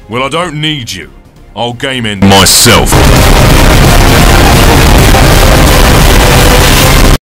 Well, I don't need you. I'll game end myself.